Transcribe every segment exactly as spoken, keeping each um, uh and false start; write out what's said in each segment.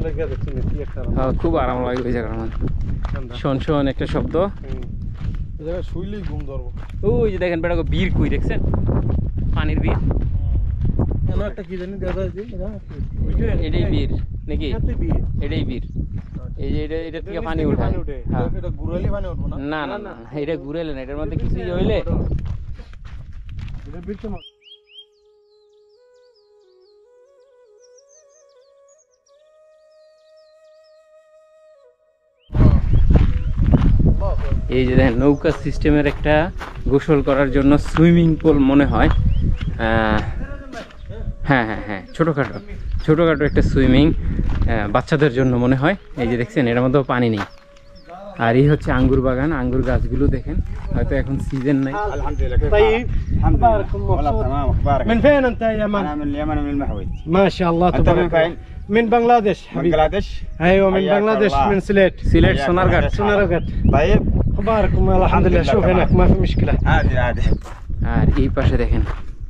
হ্যাঁ খুব আরাম লাগে ওই জায়গার মধ্যে শোন শোন একটা শব্দ শুইলেই ঘুম ধরবো ওই যে দেখেন বেটা বীর কই দেখছেন পানির বীর একটা কি জানি দাদা এটাই বীর নাকি এটাই বীর এই যে এটা এটা থেকে পানি উঠায় হ্যাঁ এটা ঘুরাইলে পানি উঠবো না না না না এটা ঘুরাইলে না এটার মধ্যে কিছু হইলে এটা বীরটা এই যে দেখেন নৌকা সিস্টেমের একটা গোসল করার জন্য সুইমিং পুল মনে হয় হ্যাঁ হ্যাঁ হ্যাঁ ছোটোখাটো ছোটোখাটো একটা সুইমিং বাচ্চাদের জন্য মনে হয় এই যে দেখছেন এর মধ্যেও পানি নেই আর এই হচ্ছে আঙ্গুর বাগান আঙ্গুর গাছগুলো দেখেন হয়তো এখন সিজন নাই من فين انت يا من؟ انا من اليمن من المحوي ما شاء الله تبارك الله من بنغلاديش من بنغلاديش ايوه من بنغلاديش من سليت সিলেট সোনারঘাট سنرقت طيب اخباركم الحمد لله شوف هناك ما في مشكله عادي عادي আর এই পাশে দেখেন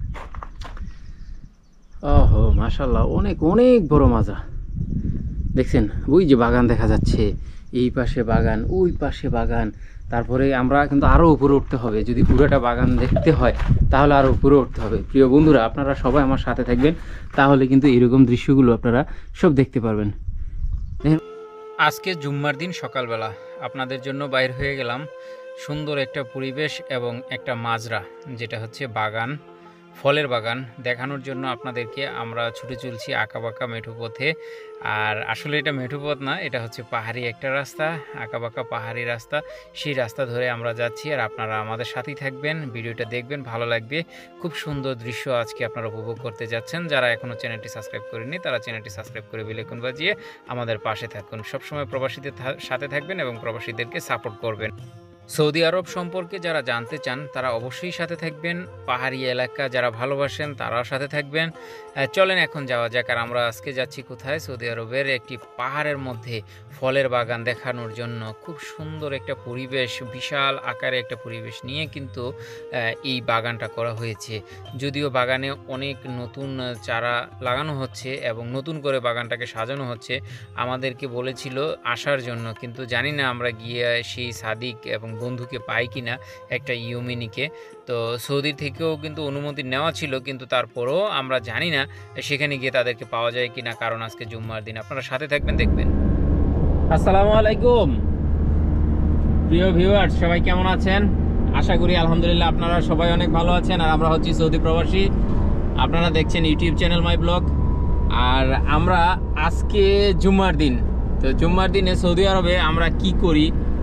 ওহো মাশাআল্লাহ অনেক অনেক বড় মাজা দেখছেন ওই যে বাগান দেখা যাচ্ছে এই পাশে বাগান ওই পাশে বাগান তারপরে আমরা কিন্তু আরও উপরে উঠতে হবে যদি পুরোটা বাগান দেখতে হয় তাহলে আরও উপরে উঠতে হবে প্রিয় বন্ধুরা আপনারা সবাই আমার সাথে থাকবেন তাহলে কিন্তু এরকম দৃশ্যগুলো আপনারা সব দেখতে পারবেন আজকে জুম্মার দিন সকালবেলা আপনাদের জন্য বাইর হয়ে গেলাম সুন্দর একটা পরিবেশ এবং একটা মাজরা যেটা হচ্ছে বাগান ফলের বাগান দেখানোর জন্য আপনাদেরকে আমরা ছুটে চলছি আঁকাবাঁকা মেঠো পথে আর আসলে এটা মেঠো পথ না এটা হচ্ছে পাহাড়ি একটা রাস্তা আঁকাবাঁকা পাহাড়ি রাস্তা সেই রাস্তা ধরে আমরা যাচ্ছি আর আপনারা আমাদের সাথেই থাকবেন ভিডিওটা দেখবেন ভালো লাগবে খুব সুন্দর দৃশ্য আজকে আপনারা উপভোগ করতে যাচ্ছেন যারা এখনও চ্যানেলটি সাবস্ক্রাইব করেননি তারা চ্যানেলটি সাবস্ক্রাইব করে বেল আইকন বাজিয়ে আমাদের পাশে থাকুন সবসময় প্রবাসীদের সাথে থাকবেন এবং প্রবাসীদেরকে সাপোর্ট করবেন সৌদি আরব সম্পর্কে যারা জানতে চান তারা অবশ্যই সাথে থাকবেন পাহাড়ি এলাকা যারা ভালোবাসেন তারাও সাথে থাকবেন চলেন এখন যাওয়া যাক আর আমরা আজকে যাচ্ছি কোথায় সৌদি আরবের একটি পাহাড়ের মধ্যে ফলের বাগান দেখানোর জন্য খুব সুন্দর একটা পরিবেশ বিশাল আকারে একটা পরিবেশ নিয়ে কিন্তু এই বাগানটা করা হয়েছে যদিও বাগানে অনেক নতুন চারা লাগানো হচ্ছে এবং নতুন করে বাগানটাকে সাজানো হচ্ছে আমাদেরকে বলেছিল আসার জন্য কিন্তু জানি না আমরা গিয়ে সেই সাদিক এবং বন্ধুকে পাই কিনা একটা ইউমিনিকে তো সৌদি থেকেও কিন্তু অনুমতি নেওয়া ছিল কিন্তু তারপরও আমরা জানি না সেখানে গিয়ে তাদেরকে পাওয়া যায় কিনা কারণ আজকে জুম্মার দিন আপনারা সাথে থাকবেন দেখবেন আসসালামু আলাইকুম প্রিয় ভিউয়ার্স সবাই কেমন আছেন আশা করি আলহামদুলিল্লাহ আপনারা সবাই অনেক ভালো আছেন আর আমরা হচ্ছি সৌদি প্রবাসী আপনারা দেখছেন ইউটিউব চ্যানেল মাই ব্লগ আর আমরা আজকে জুম্মার দিন তো জুম্মার দিনে সৌদি আরবে আমরা কি করি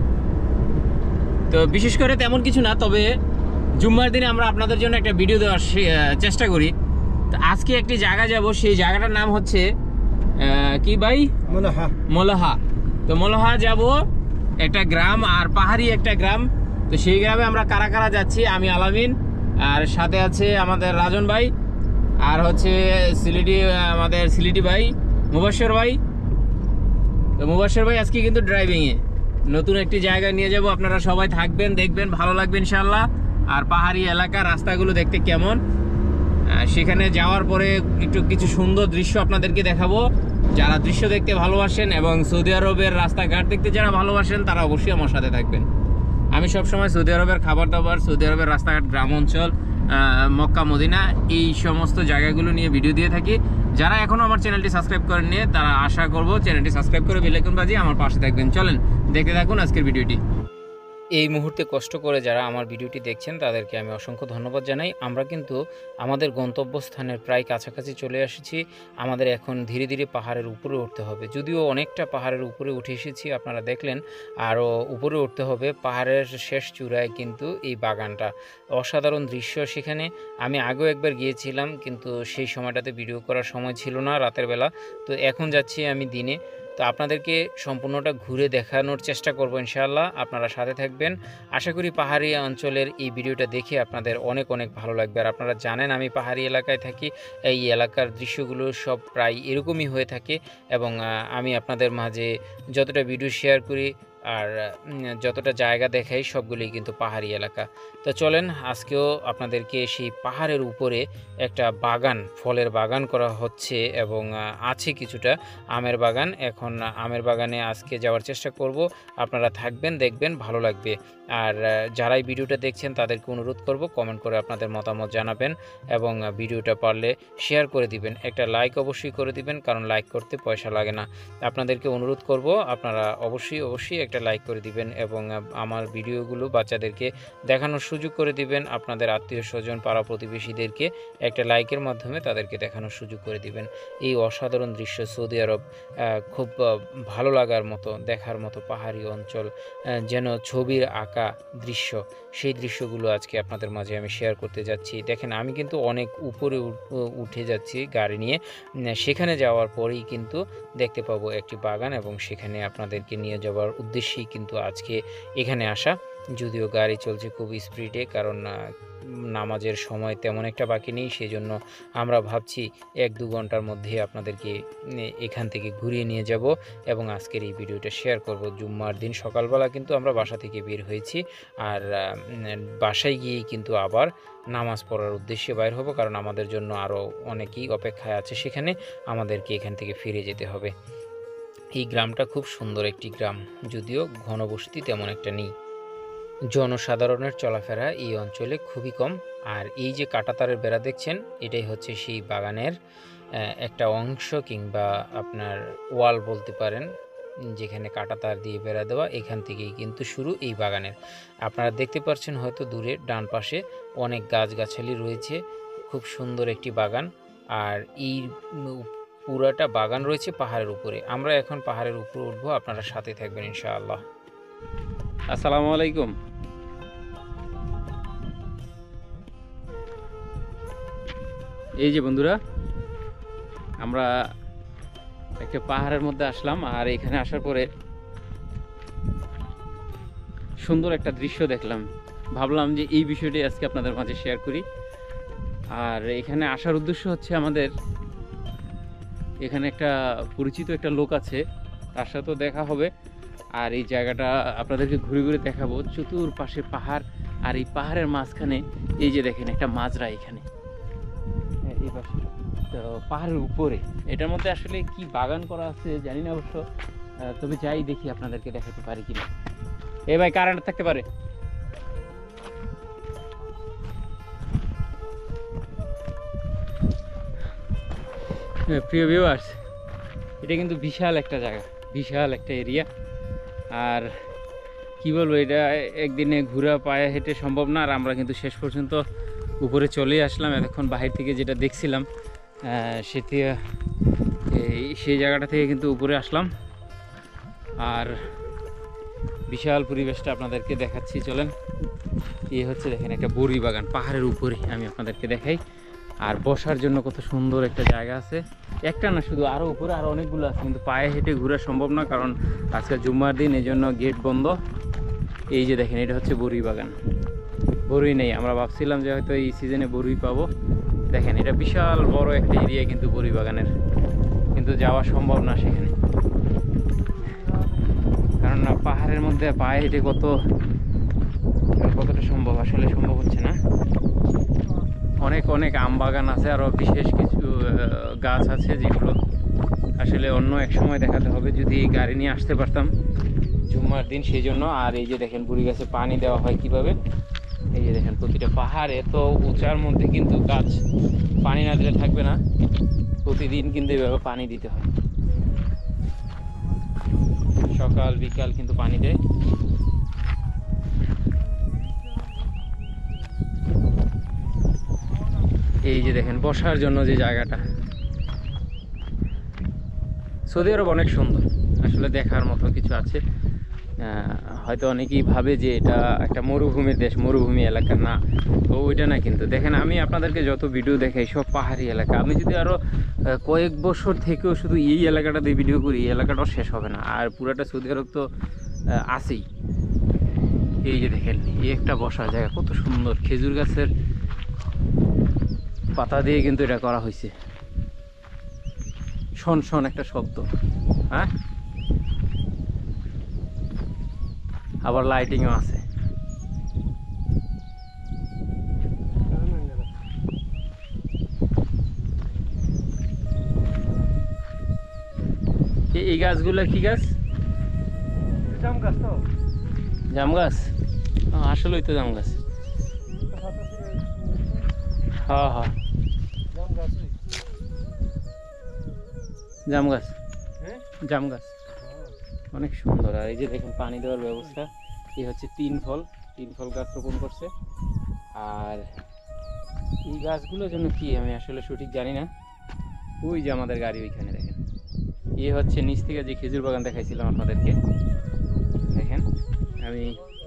তো বিশেষ করে তেমন কিছু না তবে জুম্মার দিনে আমরা আপনাদের জন্য একটা ভিডিও দেওয়ার চেষ্টা করি তো আজকে একটি জায়গা যাব সেই জায়গাটার নাম হচ্ছে কি ভাই মোলাহা মোলাহা তো মোলাহা যাব একটা গ্রাম আর পাহাড়ি একটা গ্রাম তো সেই গ্রামে আমরা কারা কারা যাচ্ছি আমি আলামিন আর সাথে আছে আমাদের রাজন ভাই আর হচ্ছে সিলেটি আমাদের সিলেটি ভাই মুবাশশির ভাই তো মুবাশশির ভাই আজকে কিন্তু ড্রাইভিংয়ে নতুন একটি জায়গায় নিয়ে যাব আপনারা সবাই থাকবেন দেখবেন ভালো লাগবে ইনশাআল্লাহ আর পাহাড়ি এলাকা রাস্তাগুলো দেখতে কেমন সেখানে যাওয়ার পরে একটু কিছু সুন্দর দৃশ্য আপনাদেরকে দেখাবো যারা দৃশ্য দেখতে ভালোবাসেন এবং সৌদি আরবের রাস্তাঘাট দেখতে যারা ভালোবাসেন তারা অবশ্যই আমার সাথে থাকবেন আমি সবসময় সৌদি আরবের খাবার দাবার সৌদি আরবের রাস্তাঘাট গ্রাম অঞ্চল মক্কা মদিনা এই সমস্ত জায়গাগুলো নিয়ে ভিডিও দিয়ে থাকি যারা এখনো আমার চ্যানেলটি সাবস্ক্রাইব করেননি তারা আশা করব চ্যানেলটি সাবস্ক্রাইব করে বেল আইকন বাজিয়ে আমার পাশে থাকবেন চলেন দেখতে থাকুন আজকের ভিডিওটি এই মুহূর্তে কষ্ট করে যারা আমার ভিডিওটি দেখছেন তাদেরকে আমি অসংখ্য ধন্যবাদ জানাই আমরা কিন্তু আমাদের গন্তব্যস্থানের প্রায় কাছাকাছি চলে এসেছি আমাদের এখন ধীরে ধীরে পাহাড়ের উপরে উঠতে হবে যদিও অনেকটা পাহাড়ের উপরে উঠে এসেছি আপনারা দেখলেন আরও উপরে উঠতে হবে পাহাড়ের শেষ চূড়ায় কিন্তু এই বাগানটা অসাধারণ দৃশ্য সেখানে আমি আগেও একবার গিয়েছিলাম কিন্তু সেই সময়টাতে ভিডিও করার সময় ছিল না রাতের বেলা তো এখন যাচ্ছি আমি দিনে তো আপনাদেরকে সম্পূর্ণটা ঘুরে দেখানোর চেষ্টা করব ইনশাআল্লাহ আপনারা সাথে থাকবেন আশা করি পাহাড়ি অঞ্চলের এই ভিডিওটা দেখে আপনাদের অনেক অনেক ভালো লাগবে আর আপনারা জানেন আমি পাহাড়ি এলাকায় থাকি এই এলাকার দৃশ্যগুলো সব প্রায় এরকমই হয়ে থাকে এবং আমি আপনাদের মাঝে যতটা ভিডিও শেয়ার করি আর যতটা জায়গা দেখাই সবগুলোই কিন্তু পাহাড়ি এলাকা। তো চলেন আজকেও আপনাদেরকে সেই পাহাড়ের উপরে একটা বাগান, ফলের বাগান করা হচ্ছে এবং আছে কিছুটা আমের বাগান। এখন আমের বাগানে আজকে যাওয়ার চেষ্টা করব। আপনারা থাকবেন, দেখবেন, ভালো লাগবে। আর যারাই ভিডিওটা দেখছেন তাদেরকে অনুরোধ করব কমেন্ট করে আপনাদের মতামত জানাবেন এবং ভিডিওটা পারলে শেয়ার করে দিবেন। একটা লাইক অবশ্যই করে দিবেন, কারণ লাইক করতে পয়সা লাগে না। আপনাদেরকে অনুরোধ করব আপনারা অবশ্যই অবশ্যই একটা লাইক করে দিবেন এবং আমার ভিডিওগুলো বাচ্চাদেরকে দেখানোর সুযোগ করে দিবেন। আপনাদের আত্মীয় স্বজন, পাড়া প্রতিবেশীদেরকে একটা লাইকের মাধ্যমে তাদেরকে দেখানোর সুযোগ করে দিবেন। এই অসাধারণ দৃশ্য সৌদি আরব, খুব ভালো লাগার মতো, দেখার মতো পাহাড়ি অঞ্চল, যেন ছবির আঁকা দৃশ্য, সেই দৃশ্যগুলো আজকে আপনাদের মাঝে আমি শেয়ার করতে যাচ্ছি। দেখেন আমি কিন্তু অনেক উপরে উঠে যাচ্ছি গাড়ি নিয়ে, সেখানে যাওয়ার পরেই কিন্তু দেখতে পাবো একটি বাগান এবং সেখানে আপনাদেরকে নিয়ে যাওয়ার উদ্দেশ্যেই কিন্তু আজকে এখানে আসা। যদিও গাড়ি চলছে খুব স্পিডে, কারণ নামাজের সময় তেমন একটা বাকি নেই, সেই জন্য আমরা ভাবছি এক দু ঘন্টার মধ্যে আপনাদেরকে এখান থেকে ঘুরিয়ে নিয়ে যাব এবং আজকের এই ভিডিওটা শেয়ার করব। জুম্মার দিন সকালবেলা কিন্তু আমরা বাসা থেকে বের হয়েছি, আর বাসায় গিয়েই কিন্তু আবার নামাজ পড়ার উদ্দেশ্যে বাইর হব, কারণ আমাদের জন্য আরও অনেকেই অপেক্ষায় আছে সেখানে, আমাদেরকে এখান থেকে ফিরে যেতে হবে। এই গ্রামটা খুব সুন্দর একটি গ্রাম, যদিও ঘনবসতি তেমন একটা নেই, জনসাধারণের চলাফেরা এই অঞ্চলে খুবই কম। আর এই যে কাঁটাতারের বেড়া দেখছেন, এটাই হচ্ছে সেই বাগানের একটা অংশ, কিংবা আপনার ওয়াল বলতে পারেন, যেখানে কাঁটাতার দিয়ে বেড়া দেওয়া। এখান থেকেই কিন্তু শুরু এই বাগানের। আপনারা দেখতে পাচ্ছেন হয়তো দূরে ডান পাশে অনেক গাছগাছালি রয়েছে, খুব সুন্দর একটি বাগান। আর এই পুরাটা বাগান রয়েছে পাহাড়ের উপরে। আমরা এখন পাহাড়ের উপরে উঠবো, আপনারা সাথে থাকবেন ইনশাআল্লাহ। আসসালামু আলাইকুম। এই যে বন্ধুরা, আমরা একটা পাহাড়ের মধ্যে আসলাম, আর এখানে আসার পরে সুন্দর একটা দৃশ্য দেখলাম। ভাবলাম যে এই বিষয়টি আজকে আপনাদের মাঝে শেয়ার করি। আর এখানে আসার উদ্দেশ্য হচ্ছে আমাদের এখানে একটা পরিচিত একটা লোক আছে, তার সাথেও দেখা হবে। আর এই জায়গাটা আপনাদেরকে ঘুরে ঘুরে দেখাবো। চতুর্পাশে পাহাড়, আর এই পাহাড়ের মাঝখানে এই যে দেখেন একটা মাজরা এখানে, এই পাশে তো পাহাড়ের উপরে। এটার মধ্যে আসলে কি বাগান করা আছে জানি না অবশ্য, তবে যাই দেখি আপনাদেরকে দেখাতে পারি কিনা। এ ভাই, কারেন্ট থাকতে পারে। প্রিয় ভিউয়ার্স, এটা কিন্তু বিশাল একটা জায়গা, বিশাল একটা এরিয়া। আর কি বলবো, এটা একদিনে ঘোরা পায়ে হেঁটে সম্ভব না। আর আমরা কিন্তু শেষ পর্যন্ত উপরে চলে আসলাম। এতক্ষণ বাহির থেকে যেটা দেখছিলাম সেটি, সেই জায়গাটা থেকে কিন্তু উপরে আসলাম। আর বিশাল পরিবেশটা আপনাদেরকে দেখাচ্ছি, চলেন। এই হচ্ছে দেখেন একটা বড়ি বাগান পাহাড়ের উপরে, আমি আপনাদেরকে দেখাই। আর বসার জন্য কত সুন্দর একটা জায়গা আছে, একটা না শুধু, আরও উপরে আরও অনেকগুলো আছে, কিন্তু পায়ে হেঁটে ঘোরা সম্ভব না, কারণ আজকে জুম্মার দিন, এই জন্য গেট বন্ধ। এই যে দেখেন, এটা হচ্ছে বড়ি বাগান। বড়ই নেই, আমরা ভাবছিলাম যে হয়তো এই সিজনে বড়ই পাবো। দেখেন এটা বিশাল বড় একটা এরিয়া কিন্তু বড়ি বাগানের, কিন্তু যাওয়া সম্ভব না সেখানে, কারণ না পাহাড়ের মধ্যে পায়ে হেঁটে কত কতটা সম্ভব, আসলে সম্ভব হচ্ছে না। অনেক অনেক আম বাগান আছে, আরও বিশেষ কিছু গাছ আছে যেগুলো আসলে অন্য এক সময় দেখাতে হবে, যদি গাড়ি নিয়ে আসতে পারতাম জুম্মার দিন, সেই জন্য। আর এই যে দেখেন বুড়ি গাছে পানি দেওয়া হয় কিভাবে, এই যে দেখেন প্রতিটা পাহাড় এত উঁচার মধ্যে কিন্তু গাছ পানি না দিলে থাকবে না, প্রতিদিন কিন্তু এভাবে পানি দিতে হয়, সকাল বিকাল কিন্তু পানি দেয়। এই যে দেখেন বসার জন্য যে জায়গাটা, সৌদি আরব অনেক সুন্দর, আসলে দেখার মতো কিছু আছে। হয়তো অনেকেই ভাবে যে এটা একটা মরুভূমির দেশ, মরুভূমি এলাকা না, তো ওইটা না। কিন্তু দেখেন আমি আপনাদেরকে যত ভিডিও দেখাই সব পাহাড়ি এলাকা। আমি যদি আরও কয়েক বছর থেকেও শুধু এই এলাকাটাতে ভিডিও করি, এই এলাকাটাও শেষ হবে না। আর পুরাটা সৌদি আরব তো আছেই। এই যে দেখেন এই একটা বসার জায়গা, কত সুন্দর, খেজুর গাছের পাতা দিয়ে কিন্তু এটা করা হয়েছে। শন শন একটা শব্দ, হ্যাঁ আবার লাইটিংও আছে। এ- এই গাছগুলো কি গাছ? জাম গাছ তো জাম গাছ? আহ, আসলেই তো জাম গাছ। হ্যাঁ হ্যাঁ জাম গাছ জাম গাছ, হ্যাঁ জাম গাছ অনেক সুন্দর। আর এই যে দেখেন পানি দেওয়ার ব্যবস্থা। এই হচ্ছে তিন ফল, তিন ফল গাছ রোপণ করছে। আর এই গাছগুলোর জন্য কি আমি আসলে সঠিক জানি না। ওই যে আমাদের গাড়ি ওইখানে দেখেন। এ হচ্ছে নিচ থেকে যে খেজুর বাগান দেখাইছিলাম আপনাদেরকে, দেখেন। আমি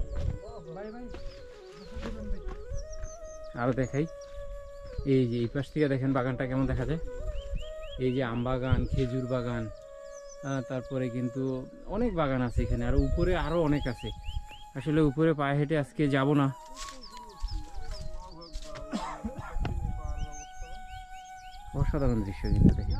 আরও দেখাই, এই যে এই পাশ থেকে দেখেন বাগানটা কেমন দেখা যায়। এই যে আম বাগান, খেজুর বাগান, আহ, তারপরে কিন্তু অনেক বাগান আছে এখানে। আর উপরে আরও অনেক আছে। আসলে উপরে পায়ে হেঁটে আজকে যাব না। অসাধারণ দৃশ্য কিন্তু দেখেন।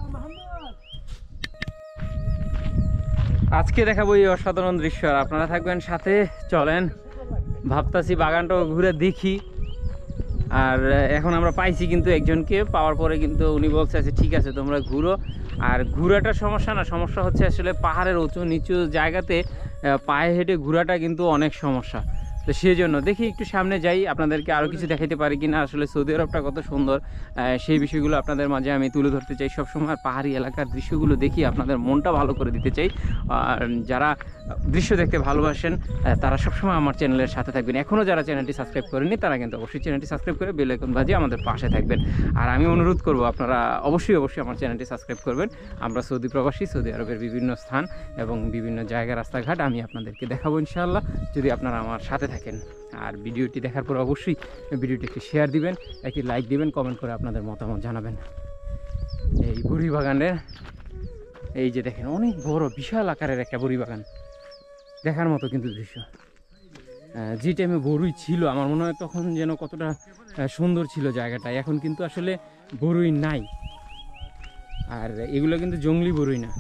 আজকে দেখাবো এই অসাধারণ দৃশ্য, আর আপনারা থাকবেন সাথে। চলেন, ভাবতাছি বাগানটাও ঘুরে দেখি। আর এখন আমরা পাইছি কিন্তু একজনকে, পাওয়ার পরে কিন্তু উনি বলছে আচ্ছা ঠিক আছে তোমরা ঘুরো। আর ঘোরাটা সমস্যা না, সমস্যা হচ্ছে আসলে পাহাড়ের উঁচু নিচু জায়গাতে আহ, পায়ে হেঁটে ঘোরাটা কিন্তু অনেক সমস্যা। তো সেই জন্য দেখি একটু সামনে যাই, আপনাদেরকে আরও কিছু দেখাইতে পারি কিনা। আসলে সৌদি আরবটা কত সুন্দর আহ, সেই বিষয়গুলো আপনাদের মাঝে আমি তুলে ধরতে চাই সবসময়। আর পাহাড়ি এলাকার দৃশ্যগুলো দেখি আপনাদের মনটা ভালো করে দিতে চাই। আর যারা দৃশ্য দেখতে ভালোবাসেন আহ, তারা সবসময় আমার চ্যানেলের সাথে থাকবেন। এখনও যারা চ্যানেলটি সাবস্ক্রাইব করেননি তারা কিন্তু অবশ্যই চ্যানেলটি সাবস্ক্রাইব করে বেল আইকন বাজিয়ে আমাদের পাশে থাকবেন। আর আমি অনুরোধ করব আপনারা অবশ্যই অবশ্যই আমার চ্যানেলটি সাবস্ক্রাইব করবেন। আমরা সৌদি প্রবাসী, সৌদি আরবের বিভিন্ন স্থান এবং বিভিন্ন জায়গা রাস্তাঘাট আমি আপনাদেরকে দেখাবো ইনশাআল্লাহ, যদি আপনারা আমার সাথে থাকেন। আর ভিডিওটি দেখার পর অবশ্যই ভিডিওটি একটি শেয়ার দিবেন, একটি লাইক দিবেন, কমেন্ট করে আপনাদের মতামত জানাবেন। এই বড়ি বাগানের এই যে দেখেন অনেক বড় বিশাল আকারের একটা বড়ি বাগান, দেখার মতো কিন্তু দৃশ্য। আহ, যে টাইমে বড়ুই ছিল আমার মনে হয় তখন যেন কতটা আহ, সুন্দর ছিল জায়গাটা। এখন কিন্তু আসলে বড়ুই নাই। আর এগুলো কিন্তু জঙ্গলি বড়ুই না,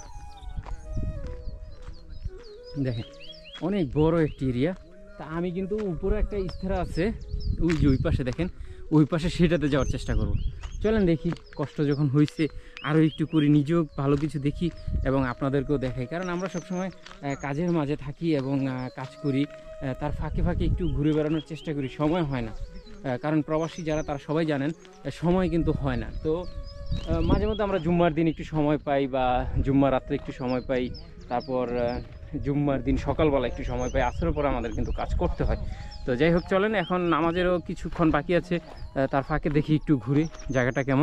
দেখেন অনেক বড় একটি এরিয়া। তা আমি কিন্তু উপরে একটা ইস্তারা আছে ওই যে ওই পাশে দেখেন, ওই পাশে সেটাতে যাওয়ার চেষ্টা করব। চলেন দেখি, কষ্ট যখন হয়েছে আরও একটু করি, নিজেও ভালো কিছু দেখি এবং আপনাদেরকেও দেখাই। কারণ আমরা সবসময় আহ, কাজের মাঝে থাকি এবং আহ, কাজ করি, আহ, তার ফাঁকে ফাঁকে একটু ঘুরে বেড়ানোর চেষ্টা করি, সময় হয় না। আহ, কারণ প্রবাসী যারা তারা সবাই জানেন আহ, সময় কিন্তু হয় না। তো আহ, মাঝে মধ্যে আমরা জুম্মার দিন একটু সময় পাই বা জুম্মার রাত্রে একটু সময় পাই, তারপর আহ, জুম্মার দিন সকালবেলা একটু সময় পাই, আসরের পর আমাদের কিন্তু কাজ করতে হয়। তো যাই হোক চলেন, এখন নামাজেরও কিছুক্ষণ বাকি আছে, আহ, তার ফাঁকে দেখি একটু ঘুরে জায়গাটা কেমন।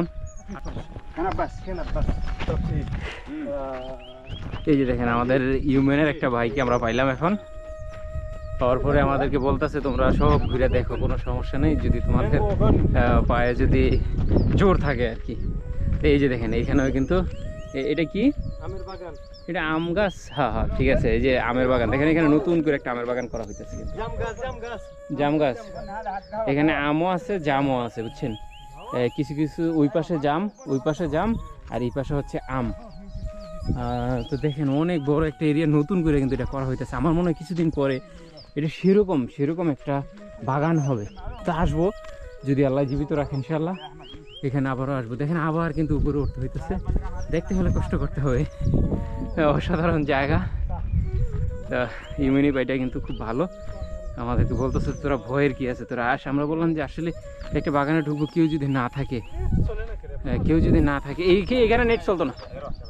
এই যে দেখেন আমাদের ইউমেনের একটা ভাইকে আমরা পাইলাম এখন। পাওয়ার পরে আমাদেরকে বলতেছে তোমরা সব ঘুরে দেখো, কোনো সমস্যা নেই, যদি তোমাদের আহ, পায়ে যদি জোর থাকে আর কি। তো এই যে দেখেন এইখানেও কিন্তু এ- এটা কি, আমের বাগান, এটা আম গাছ? হ্যাঁ হ্যাঁ ঠিক আছে, এই যে আমের বাগান দেখেন, এখানে নতুন করে একটা আমের বাগান করা হইতেছে কিন্তু। জাম গাছ, জাম গাছ, জাম গাছ, এখানে আমও আছে জামও আছে বুঝছেন। এ, কিছু কিছু ওই পাশে জাম, ওই পাশে জাম, আর এই পাশে হচ্ছে আম। আহ, তো দেখেন অনেক বড় একটা এরিয়া নতুন করে কিন্তু এটা করা হইতেছে। আমার মনে হয় কিছুদিন পরে এটা সেরকম সেরকম একটা বাগান হবে। তা আসবো যদি আল্লাহ জীবিত রাখে ইনশাল্লাহ, এখানে আবারও আসবো। দেখেন আবার কিন্তু উপরে উঠতে হইতেছে, দেখতে হলে কষ্ট করতে হবে। অসাধারণ জায়গা। তা ইউমিনি বাইটা কিন্তু খুব ভালো, আমাদেরকে বলতেছে তোরা ভয়ের কি আছে, তোরা আস। আমরা বললাম যে আসলে একটা বাগানে ঢুকবো, কেউ যদি না থাকে, হ্যাঁ, কেউ যদি না থাকে, এই এখানে নেট চলতো না।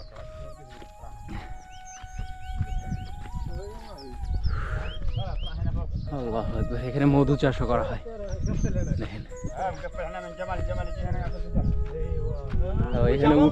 আল্লাহু আকবার, এখানে মধু চাষও করা হয় দেখেন। তো এখানে উট,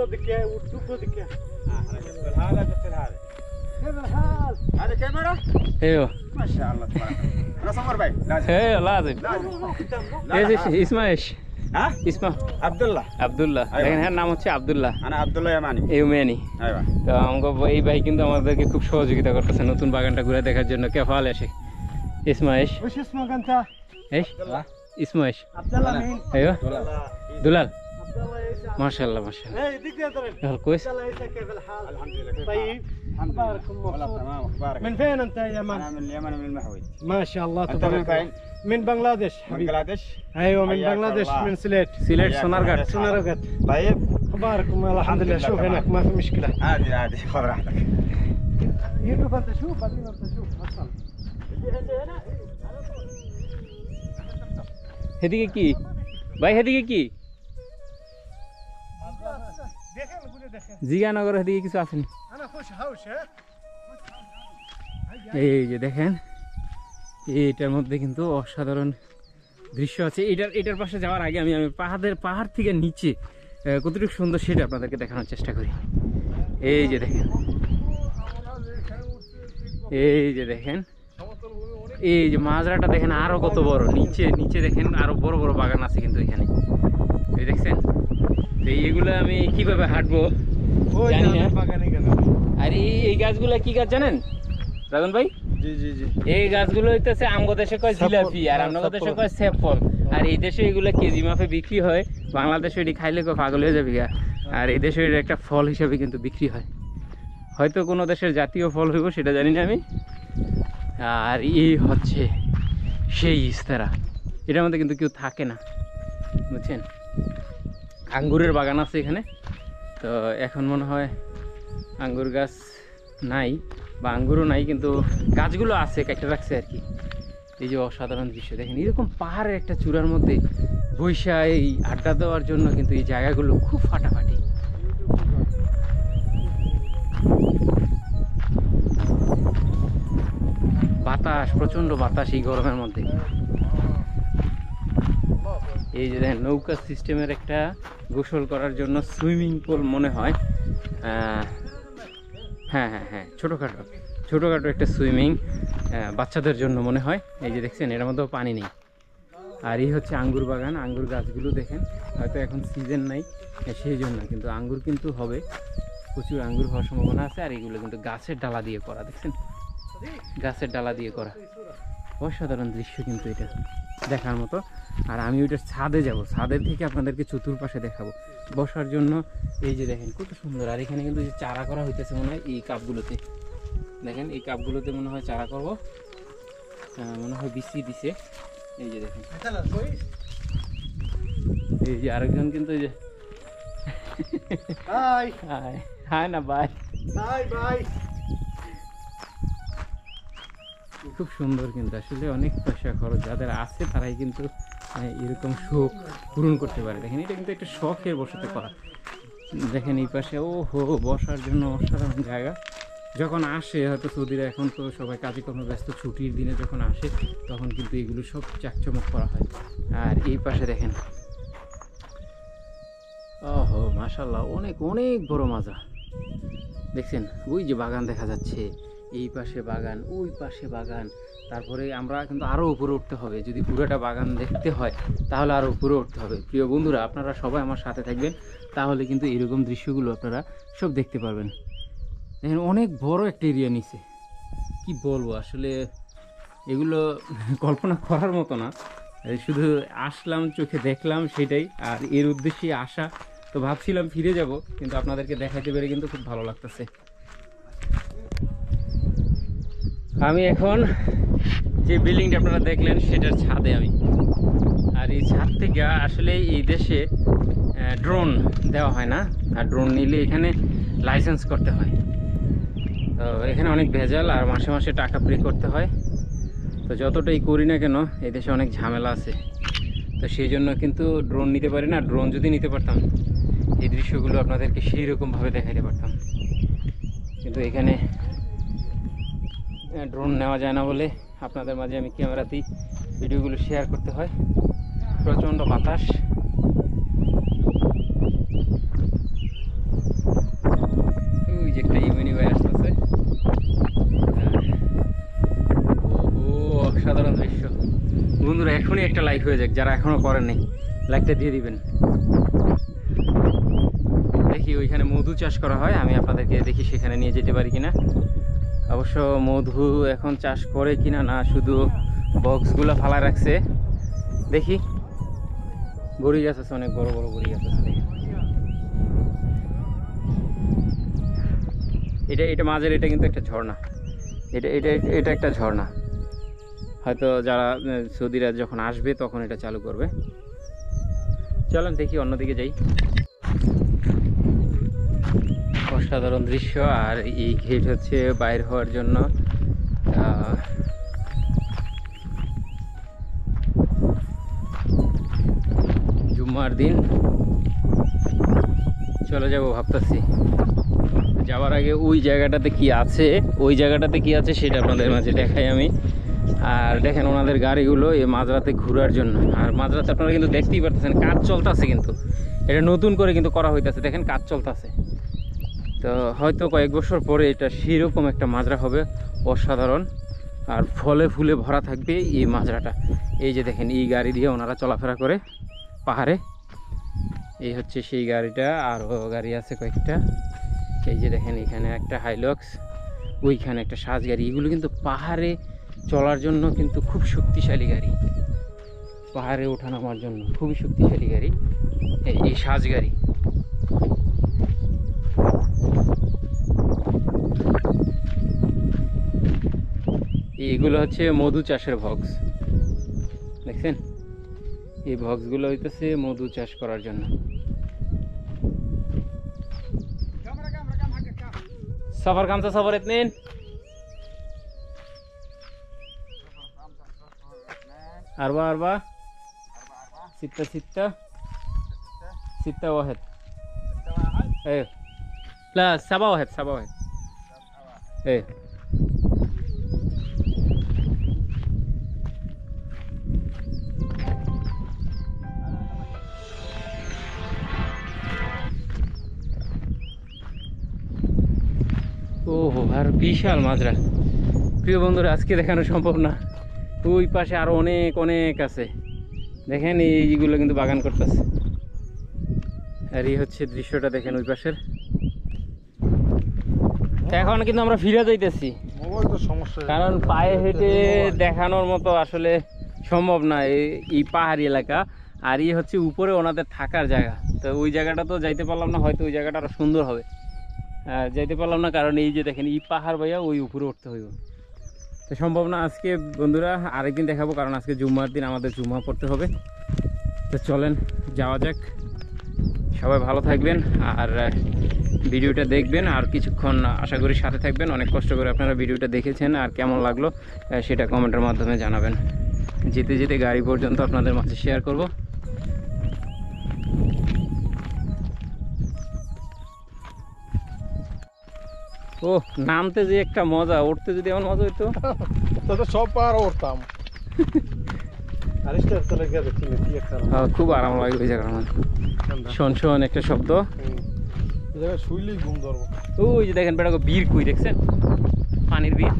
هذا كاميرا ايوه ما شاء الله تبارك الله انا صور باي لازم ايوه لازم ايش ايش اسمه ايش ها اسمه عبد الله আব্দুল্লাহ। আইওয়া। দেখেন হ্যাঁ নাম হচ্ছে আব্দুল্লাহ انا عبد الله يماني ইউমেনি। ايوه তো আমাকে এই ভাই কিন্তু আমাদেরকে খুব সহযোগিতা করতেছে নতুন বাগানটা ঘুরে দেখার জন্য। কেফাল এসে اسمه ايش وش اسمك انت؟ ايش اسمه ايش عبد الله مين؟ ايوه دلال عبد الله ايش؟ ما شاء الله ما شاء الله. ايه دق يا درن. يلا كويس. عبد الله ايش كيف الحال؟ الحمد لله كيف طيب. الحمد لله أخباركم والله مبسوط؟ تمام اخبارك من فين أنت يا انا مان؟ من اليمن من المحوي ما شاء الله انت من تبارك فين؟ الله. من بنغلاديش من حبيبي. بنغلاديش أيوة من حياك بنغلاديش الله. من سليت. সিলেট حياك সোনারঘাট الله. سنرقت. طيب أخباركم والله الحمد الحمد لله. لله شوف تمام. هناك ما في مشكلة. عادي عادي خذ راحتك يوسف أنت شوف بعدين أنت شوف أصلا. এদিকে কি ভাই, এদিকে কি দেখেন ঘুরে দেখেন। জিগানগর এদিকে কিছু আসেনি? أنا خوش هوش ها. এই যে দেখেন, এইটার মধ্যে কিন্তু অসাধারণ দৃশ্য আছে। এটার এটার পাশে যাওয়ার আগে আমি আমি পাহাড়ের পাহাড় থেকে নিচে আহ, কতটুকু সুন্দর সেটা আপনাদেরকে দেখানোর চেষ্টা করি। এই যে দেখেন, এই যে দেখেন, এই যে মাজরাটা দেখেন আরো কত বড়। নিচে নিচে দেখেন আরো বড় বড় বাগান আছে কিন্তু এখানে, এই দেখছেন। তো এইগুলো আমি কিভাবে হাঁটবো ওই জানি না। বাগানে গেল। আর এই এই গাছগুলা কি গাছ জানেন রাজন ভাই? জি জি জি। এই গাছগুলো হইতেছে আমগো দেশে কয় স্যাফল। জিলাপি, আর হ্যাঁ, আমগো দেশে স্যাফল। কয় সেফল। আর এই দেশে এগুলো কেজি মাপে বিক্রি হয়। বাংলাদেশে এটি খাইলে কয় পাগল হয়ে যাবে গা। আর এই দেশে এটা একটা ফল হিসাবে কিন্তু বিক্রি হয়। হয়তো কোনো দেশের জাতীয় ফল হইব সেটা জানি না আমি। আর এই হচ্ছে সেই ইস্তারা, এটার মধ্যে কিন্তু কেউ থাকে না, বুঝছেন। আঙ্গুরের বাগান আছে এখানে। তো এখন মনে হয় আঙ্গুর গাছ নাই, বা আঙ্গুরও নাই, কিন্তু গাছগুলো আছে, কেটে রাখছে আর কি। এই যে অসাধারণ দৃশ্য দেখেন, এরকম পাহাড়ের একটা চূড়ার মধ্যে বৈশা এই আড্ডা দেওয়ার জন্য কিন্তু এই জায়গাগুলো খুব ফাটাফাটি। বাতাস, প্রচন্ড বাতাস এই গরমের মধ্যে। এই যে দেখেন নৌকা সিস্টেমের একটা গোসল করার জন্য সুইমিং পুল মনে হয়। আহ, হ্যাঁ হ্যাঁ হ্যাঁ ছোটোখাটো ছোটোখাটো একটা সুইমিং বাচ্চাদের জন্য মনে হয়। এই যে দেখছেন এর মধ্যেও পানি নেই। আর এই হচ্ছে আঙ্গুর বাগান। আঙ্গুর গাছগুলো দেখেন, হয়তো এখন সিজন নাই সেই জন্য, কিন্তু আঙ্গুর কিন্তু হবে, প্রচুর আঙ্গুর হওয়ার সম্ভাবনা আছে। আর এগুলো কিন্তু গাছের ডালা দিয়ে করা, দেখছেন গাছের ডালা দিয়ে করা। অসাধারণ দৃশ্য কিন্তু এটা দেখার মতো। আর আমি ওইটার ছাদে যাব, ছাদের থেকে আপনাদেরকে চতুর্পাশে দেখাবো বসার জন্য। এই যে দেখেন কত সুন্দর। আর এখানে কিন্তু যে চারা করা হইতেছে মনে হয় এই কাপগুলোতে, দেখেন এই কাপগুলোতে মনে হয় চারা করব, মনে হয় বিসি দিছে। এই যে দেখেন, এই যে আরেকজন কিন্তু এই যে হাই হাই হাই না বাই হাই বাই। খুব সুন্দর, কিন্তু আসলে অনেক পয়সা খরচ, যাদের আছে তারাই কিন্তু এরকম শখ পূরণ করতে পারে। দেখেন এটা কিন্তু একটা শখের বসতে করা। দেখেন এই পাশে ও হো বসার জন্য অসাধারণ জায়গা। যখন আসে হয়তো সৌদিরা, এখন তো সবাই কাজকর্মে ব্যস্ত, ছুটির দিনে যখন আসে তখন কিন্তু এগুলো সব চাকচমক করা হয়। আর এই পাশে দেখেন, ওহো মাশাল্লাহ, অনেক অনেক বড় মাজা দেখছেন। ওই যে বাগান দেখা যাচ্ছে, এই পাশে বাগান, ওই পাশে বাগান। তারপরে আমরা কিন্তু আরও উপরে উঠতে হবে, যদি পুরোটা বাগান দেখতে হয় তাহলে আরও উপরে উঠতে হবে। প্রিয় বন্ধুরা, আপনারা সবাই আমার সাথে থাকবেন, তাহলে কিন্তু এরকম দৃশ্যগুলো আপনারা সব দেখতে পারবেন। দেখেন অনেক বড় একটা এরিয়া নিছে, কি বলবো আসলে, এগুলো কল্পনা করার মতো না। শুধু আসলাম, চোখে দেখলাম সেটাই, আর এর উদ্দেশ্যে আসা। তো ভাবছিলাম ফিরে যাব, কিন্তু আপনাদেরকে দেখাইতে পেরে কিন্তু খুব ভালো লাগতেছে। আমি এখন যে বিল্ডিংটা আপনারা দেখলেন সেটার ছাদে আমি। আর এই ছাদ থেকে আসলে এই দেশে ড্রোন দেওয়া হয় না, আর ড্রোন নিলে এখানে লাইসেন্স করতে হয়। তো এখানে অনেক ভেজাল, আর মাসে মাসে টাকা পে করতে হয়। তো যতটাই করি না কেন এই দেশে অনেক ঝামেলা আছে, তো সেই জন্য কিন্তু ড্রোন নিতে পারি না। ড্রোন যদি নিতে পারতাম এই দৃশ্যগুলো আপনাদেরকে সেই রকমভাবে দেখাইতে পারতাম, কিন্তু এখানে ড্রোন নেওয়া যায় না বলে আপনাদের মাঝে আমি ক্যামেরাতেই ভিডিওগুলো শেয়ার করতে হয়। প্রচণ্ড বাতাস, ওই যে একটা ইউনি ভাই আসতেছে। ও অসাধারণ দৃশ্য বন্ধুরা, এখনই একটা লাইক হয়ে যাক, যারা এখনো করেননি লাইকটা দিয়ে দিবেন। দেখি ওইখানে মধু চাষ করা হয়, আমি আপনাদেরকে দেখি সেখানে নিয়ে যেতে পারি কিনা। অবশ্য মধু এখন চাষ করে কিনা না, শুধু বক্সগুলো ফালা রাখছে। দেখি বড়ি গাছ আছে, অনেক বড় বড় বড়ি গাছ আছে। এটা এটা মাঝের এটা কিন্তু একটা ঝর্ণা, এটা এটা এটা একটা ঝর্ণা, হয়তো যারা আহ, সৌদিরা যখন আসবে তখন এটা চালু করবে। চলেন দেখি অন্যদিকে যাই। অসাধারণ দৃশ্য। আর এই গেট হচ্ছে বাইর হওয়ার জন্য। আহ, জুম্মার দিন চলে যাব ভাবতেছি। যাওয়ার আগে ওই জায়গাটাতে কি আছে, ওই জায়গাটাতে কি আছে সেটা আপনাদের মাঝে দেখাই আমি। আর দেখেন ওনাদের গাড়িগুলো এই মাঝরাতে ঘোরার জন্য। আর মাঝরাতে আপনারা কিন্তু দেখতেই পারতেছেন কাজ চলতেছে, কিন্তু এটা নতুন করে কিন্তু করা হইতেছে। দেখেন কাজ চলতেছে, তো হয়তো কয়েক বছর পরে এটা সেরকম একটা মাজরা হবে, অসাধারণ। আর ফলে ফুলে ভরা থাকবে এই মাজরাটা। এই যে দেখেন এই গাড়ি দিয়ে ওনারা চলাফেরা করে পাহাড়ে। এই হচ্ছে সেই গাড়িটা, আরও গাড়ি আছে কয়েকটা। এই যে দেখেন এখানে একটা হাইলক্স, ওইখানে একটা সাজ গাড়ি। এগুলো কিন্তু পাহাড়ে চলার জন্য কিন্তু খুব শক্তিশালী গাড়ি, পাহাড়ে ওঠানামার জন্য খুবই শক্তিশালী গাড়ি এই এই সাজ গাড়ি। এগুলো হচ্ছে মধু চাষের ভক্স, দেখছেন এই ভক্সগুলো হইতেছে মধু চাষ করার জন্য। सफर कौन सा सफर इतने अरबा अरबा सित्ता सित्ता सित्ता वाहिद ايه لا سبعة واحد سبعة واحد ايه ও আর বিশাল মাজরা। প্রিয় বন্ধুরা আজকে দেখানো সম্ভব না, ওই পাশে আরো অনেক অনেক আছে। দেখেন এইগুলো কিন্তু বাগান করতেছে। আর এই হচ্ছে দৃশ্যটা দেখেন ওই পাশের। এখন কিন্তু আমরা ফিরে যাইতেছি, কারণ পায়ে হেঁটে দেখানোর মতো আসলে সম্ভব না এই পাহাড়ি এলাকা। আর এই হচ্ছে উপরে ওনাদের থাকার জায়গা, তো ওই জায়গাটা তো যাইতে পারলাম না, হয়তো ওই জায়গাটা আরো সুন্দর হবে। যাইতে পারলাম না কারণ এই যে দেখেন এই পাহাড় ভাইয়া ওই উপরে উঠতে হইব, তো সম্ভব না আজকে। বন্ধুরা আরেকদিন দেখাবো, কারণ আজকে জুম্মার দিন, আমাদের জুম্মা পড়তে হবে। তো চলেন যাওয়া যাক। সবাই ভালো থাকবেন আর ভিডিওটা দেখবেন, আর কিছুক্ষণ আশা করি সাথে থাকবেন। অনেক কষ্ট করে আপনারা ভিডিওটা দেখেছেন, আর কেমন লাগলো সেটা কমেন্টের মাধ্যমে জানাবেন। যেতে যেতে গাড়ি পর্যন্ত আপনাদের মাঝে শেয়ার করব। ও নামতে যে একটা মজা, উঠতে যদি এমন মজা হইতো তো সব পার উঠতাম। আরিস্টার চলে গেছে চিনি কি একটা খুব আরাম লাগে ওই জায়গার মধ্যে। শোন শোন একটা শব্দ, এই জায়গা শুইলেই ঘুম ধরবো। ওই যে দেখেন বেটা বীর কই দেখছেন, পানির বীর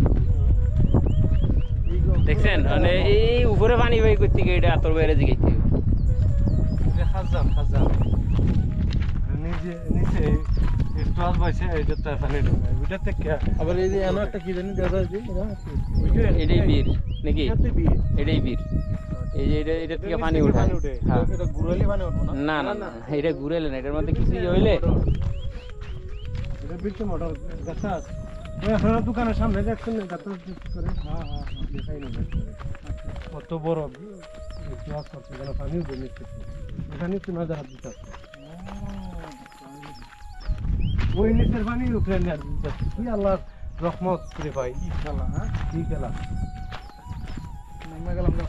দেখছেন, মানে এই উপরে পানি বাই করতে গিয়ে এটা এত বাইরে জিগাইতে খাজান খাজান নিজে নিচে স্ট্রাস বাইছে এটা তো পানি ঢোকে ওইটা থেকে। আবার এই যে এমন একটা কি জানি দাদা যে এটাই বীর নাকি, এটাতে বীর, এটাই বীর। এই যে এটা এটা থেকে পানি উঠে, হ্যাঁ এটা ঘুরাইলে পানি উঠবে না। না না না এটা ঘুরাইলে না, এটার মধ্যে কিছু হইলে এটা বিলতে মোটর গাছা আছে। ওই আপনারা দোকানের সামনে দেখছেন না গাছ করে? হ্যাঁ হ্যাঁ দেখাই না কত বড় স্ট্রাস করতে গেলে পানি উঠবে নিচে, এখানে তো নজর হাত দিতে হবে। ওই নিচের পানি উঠে নিয়ে দিতে কি আল্লাহর রহমত রে ভাই। কি খেলা, হ্যাঁ কি খেলা নেমে গেলাম।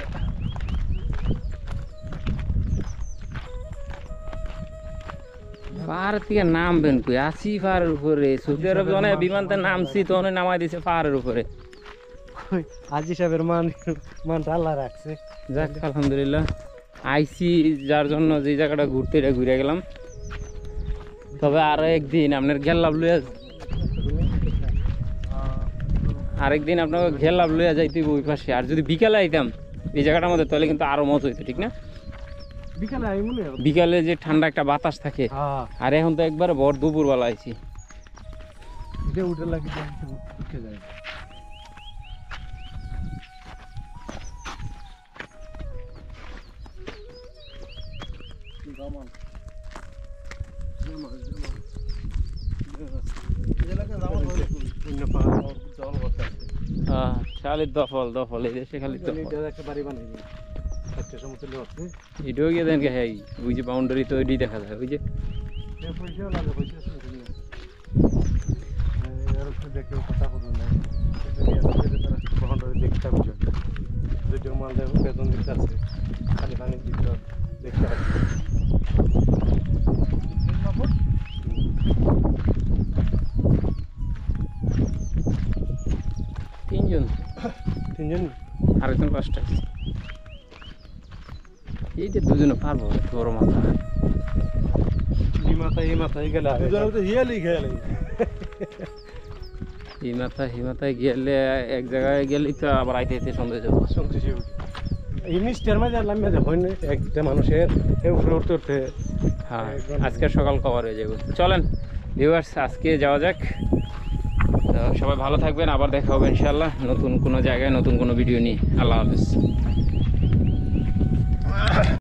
পাহাড়ের থেকে নামবেন কই, আসি পাহাড়ের উপরে। সৌদি আরব যখন বিমানতে নামছি তখন নামাই দিছে পাহাড়ের উপরে। আজি সাহেবের মান মানটা আল্লাহ রাখছে। যাক আলহামদুলিল্লাহ, আইসি যার জন্য যে জায়গাটা ঘুরতে এটা ঘুরে গেলাম। তবে আরো একদিন আপনার গেল্লাভ লইয়া আরেকদিন আপনাকে গেল্লাভ লইয়া যাইতে ওই পাশে। আর যদি বিকালে আইতাম এই জায়গাটার মধ্যে তাহলে কিন্তু আরো মজা হইতো, ঠিক না? বিকালে আই মনে হয় বিকালে যে ঠান্ডা একটা বাতাস থাকে, হ্যাঁ আর এখন তো একবার ভর দুপুর বেলা আইছি। এটা উঠে লাগি উঠে যায়। জামান জামান জামান খালি দফল দফল এই দেশে খালি দফল এটা একটা বাড়ি বানাই একটা সমতুল্য আছে এটাও গিয়ে দেন কে হ্যাঁ ওই যে বাউন্ডারি তো ওইটাই দেখা যায় ওই যে এই পয়সা লাগে পয়সা আছে না আর একটু দেখে কথা বলুন না এটা নিয়ে আসলে তারা বাউন্ডারি দেখতে পাবে যে জমাল দেব বেতন দিতে আছে খালি পানি দিতে দেখতে হবে তিনজন তিনজন আরেকজন কষ্ট আছে এই যে দুজনে পারবো একটু বড় মাথা এই মাথায় এই মাথায় গেলে দুজনে তো হিয়ালি খেয়ালি এই মাথা এই মাথায় গেলে এক জায়গায় গেলেই তো আবার আইতে আইতে সন্দেহ যাবো সন্তোষী এই মিষ্টির মাঝে আনলাম মাঝে হয় না একটা মানুষের এই উপরে উঠতে উঠতে হ্যাঁ আজকে সকাল কভার হয়ে যাবে চলেন ভিউয়ার্স আজকে যাওয়া যাক তো সবাই ভালো থাকবেন আবার দেখা হবে ইনশাল্লাহ নতুন কোনো জায়গায় নতুন কোনো ভিডিও নিয়ে আল্লাহ হাফেজ